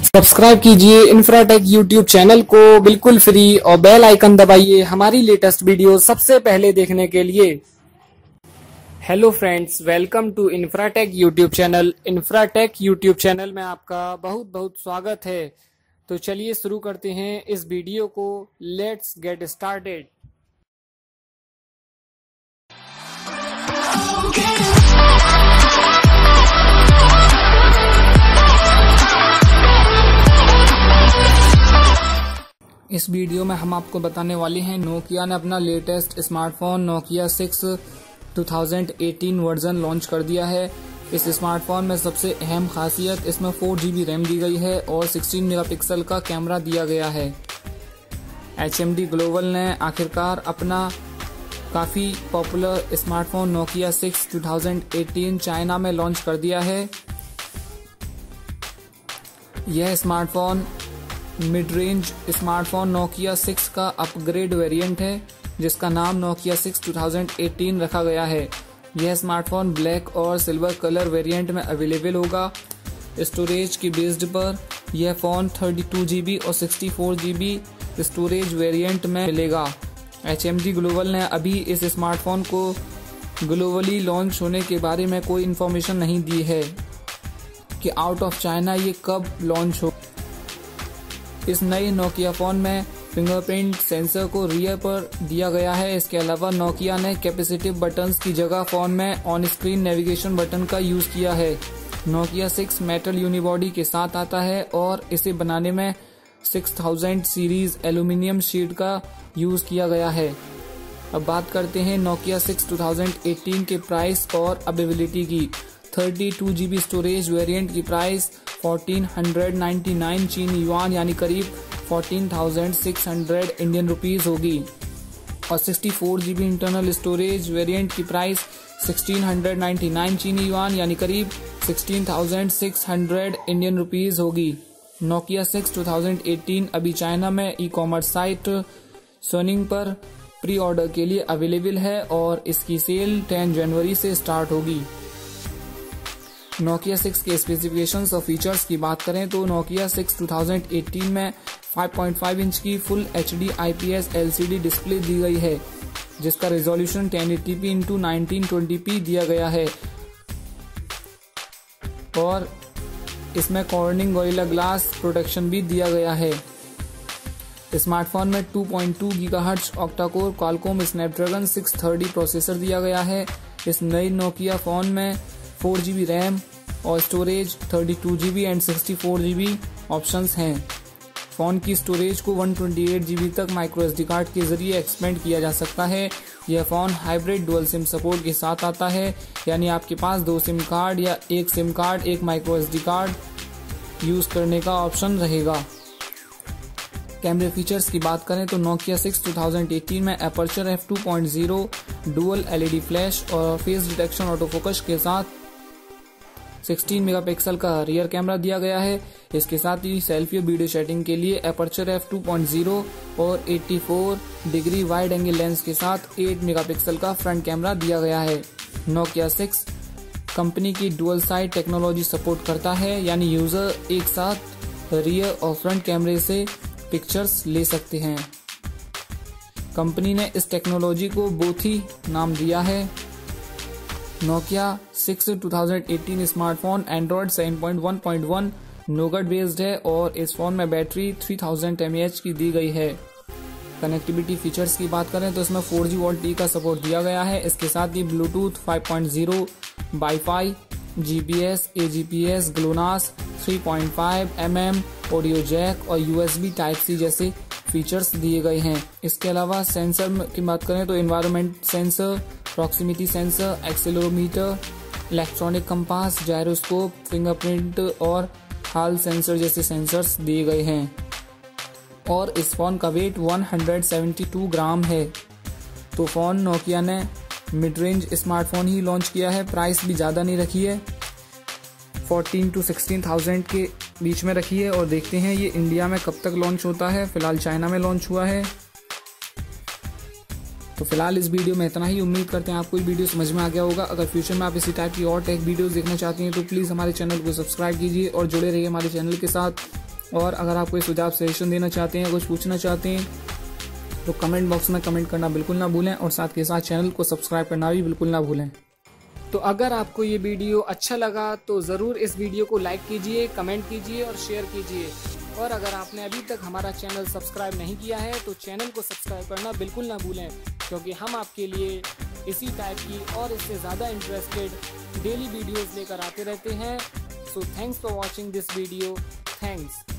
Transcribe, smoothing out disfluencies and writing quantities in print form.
Subscribe कीजिए Infratech YouTube channel को बिल्कुल फ्री और बेल आइकन दबाइए हमारी लेटेस्ट वीडियो सबसे पहले देखने के लिए। Hello friends, welcome to Infratech YouTube channel. Infratech YouTube channel में आपका बहुत बहुत स्वागत है। तो चलिए शुरू करते हैं इस वीडियो को। Let's get started. इस वीडियो में हम आपको बताने वाले हैं नोकिया ने अपना latest smartphone Nokia 6 2018 version launch कर दिया है। इस स्मार्टफोन में सबसे अहम खासियत इसमें 4GB रैम दी गई है और 16 मेगापिक्सल का कैमरा दिया गया है। HMD ग्लोबल ने आखिरकार अपना काफ़ी पॉपुलर स्मार्टफोन नोकिया 6 2018 चाइना में लॉन्च कर दिया है। यह smartphone mid range smartphone Nokia 6 का अपग्रेड वेरिएंट है, जिसका नाम नोकिया 6 2018 रखा गया है। यह स्मार्टफोन ब्लैक और सिल्वर कलर वेरिएंट में अवेलेबल होगा। स्टोरेज की बेस्ड पर यह फ़ोन 32GB और 64GB स्टोरेज वेरिएंट में मिलेगा। HMD ग्लोबल ने अभी इस स्मार्टफोन को ग्लोबली लॉन्च होने के बारे में कोई इन्फॉर्मेशन नहीं दी है कि आउट ऑफ चाइना ये कब लॉन्च हो। इस नए नोकिया फ़ोन में फिंगरप्रिंट सेंसर को रियर पर दिया गया है। इसके अलावा नोकिया ने कैपेसिटिव बटन्स की जगह फ़ोन में ऑन स्क्रीन नेविगेशन बटन का यूज़ किया है। नोकिया 6 मेटल यूनिबॉडी के साथ आता है और इसे बनाने में 6000 सीरीज एल्यूमिनियम शीट का यूज़ किया गया है। अब बात करते हैं नोकिया 6 2018 के प्राइस और अवेलेबिलिटी की। 32GB स्टोरेज वेरिएंट की प्राइस 1499 चीनी युआन यानी करीब 14,600 इंडियन रुपीस होगी और 64GB इंटरनल स्टोरेज वेरिएंट की प्राइस 1699 चीनी युआन यानी करीब 16,600 इंडियन रुपीस होगी। नोकिया 6 2018 अभी चाइना में ई-कॉमर्स साइट सोनिंग पर प्री ऑर्डर के लिए अवेलेबल है और इसकी सेल 10 जनवरी से स्टार्ट होगी। नोकिया 6 के स्पेसिफिकेशंस और फीचर्स की बात करें तो नोकिया 6 2018 में 5.5 इंच की full HD IPS LCD display दी गई है, जिसका रेजोल्यूशन 1080p x 1920p दिया गया है और इसमें कॉर्निंग गोरिल्ला ग्लास प्रोटेक्शन भी दिया गया है। स्मार्टफोन में 2.2 GHz octa core Qualcomm Snapdragon 630 processor दिया गया है। इस नई नोकिया फ़ोन में 4GB रैम और storage 32GB and 64GB options हैं। फ़ोन की स्टोरेज को 128GB तक माइक्रो SD कार्ड के जरिए एक्सपेंड किया जा सकता है। यह phone hybrid dual SIM support के साथ आता है, यानी आपके पास 2 सिम कार्ड या एक सिम कार्ड एक माइक्रो SD कार्ड यूज़ करने का ऑप्शन रहेगा। कैमरे फीचर्स की बात करें तो नोकिया 6 2018 में aperture f2.0 dual LED flash और फेस डिटेक्शन ऑटो फोकस के साथ 16 मेगापिक्सल का रियर कैमरा दिया गया है। इसके साथ ही सेल्फी और वीडियो शूटिंग के लिए एपर्चर f2.0 और 84 डिग्री वाइड एंगल लेंस के साथ 8 मेगापिक्सल का फ्रंट कैमरा दिया गया है। नोकिया 6 कंपनी की डुअल साइड टेक्नोलॉजी सपोर्ट करता है, यानी यूजर एक साथ रियर और फ्रंट कैमरे से पिक्चर्स ले सकते हैं। कंपनी ने इस टेक्नोलॉजी को बोथी नाम दिया है। Nokia 6 2018 smartphone Android 7.1.1 Nougat based है और इस फोन में बैटरी 3000 mAh की दी गई है। कनेक्टिविटी फीचर्स की बात करें तो इसमें 4G VoLTE का सपोर्ट दिया गया है। इसके साथ ही Bluetooth 5.0, WiFi, GPS, AGPS, GLONASS, 3.5mm audio jack और USB Type-C जैसे फीचर्स दिए गए हैं। इसके अलावा सेंसर की बात करें तो environment sensor, proximity sensor, accelerometer, electronic compass, gyroscope, fingerprint और हॉल सेंसर जैसे सेंसर्स दिए गए हैं और इस फ़ोन का वेट 172 ग्राम है। तो फ़ोन नोकिया ने मिड रेंज स्मार्टफोन ही लॉन्च किया है। प्राइस भी ज़्यादा नहीं रखी है, 14 to 16,000 के बीच में रखी है और देखते हैं ये इंडिया में कब तक लॉन्च होता है। फिलहाल चाइना में लॉन्च हुआ है। तो फिलहाल इस वीडियो में इतना ही। उम्मीद करते हैं आपको ये वीडियो समझ में आ गया होगा। अगर फ्यूचर में आप इसी टाइप की और टेक वीडियोस देखना चाहते हैं तो प्लीज़ हमारे चैनल को सब्सक्राइब कीजिए और जुड़े रहिए हमारे चैनल के साथ। और अगर आप कोई सुझाव सजेशन देना चाहते हैं, कुछ पूछना चाहते हैं तो कमेंट बॉक्स में कमेंट करना बिल्कुल ना भूलें और साथ के साथ चैनल को सब्सक्राइब करना भी बिल्कुल ना भूलें। तो अगर आपको ये वीडियो अच्छा लगा तो ज़रूर इस वीडियो को लाइक कीजिए, कमेंट कीजिए और शेयर कीजिए। और अगर आपने अभी तक हमारा चैनल सब्सक्राइब नहीं किया है तो चैनल को सब्सक्राइब करना बिल्कुल ना भूलें, क्योंकि हम आपके लिए इसी टाइप की और इससे ज़्यादा इंटरेस्टेड डेली वीडियोज़ लेकर आते रहते हैं। So thanks for watching this video. Thanks.